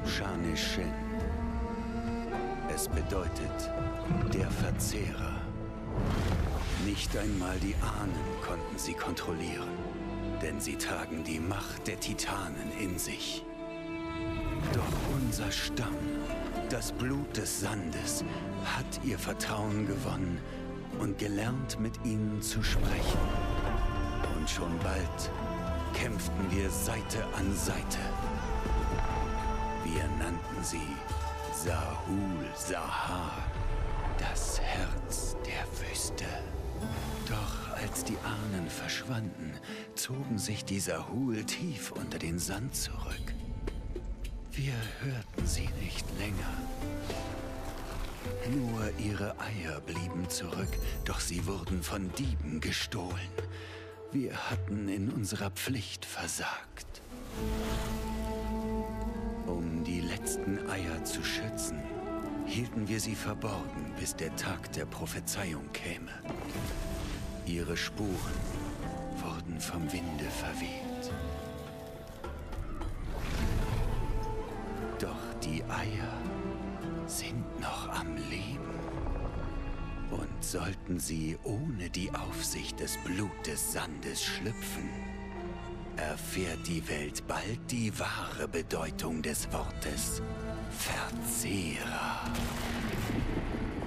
Shane. Es bedeutet der Verzehrer. Nicht einmal die Ahnen konnten sie kontrollieren, denn sie tragen die Macht der Titanen in sich. Doch unser Stamm, das Blut des Sandes, hat ihr Vertrauen gewonnen und gelernt, mit ihnen zu sprechen. Und schon bald kämpften wir Seite an Seite. Wir nannten sie Zahul Zahar, das Herz der Wüste. Doch als die Ahnen verschwanden, zogen sich die Zahul tief unter den Sand zurück. Wir hörten sie nicht länger. Nur ihre Eier blieben zurück, doch sie wurden von Dieben gestohlen. Wir hatten in unserer Pflicht versagt. Um die letzten Eier zu schützen, hielten wir sie verborgen, bis der Tag der Prophezeiung käme. Ihre Spuren wurden vom Winde verweht. Doch die Eier sind noch am Leben. Und sollten sie ohne die Aufsicht des Blutessandes schlüpfen, erfährt die Welt bald die wahre Bedeutung des Wortes Verzehrer.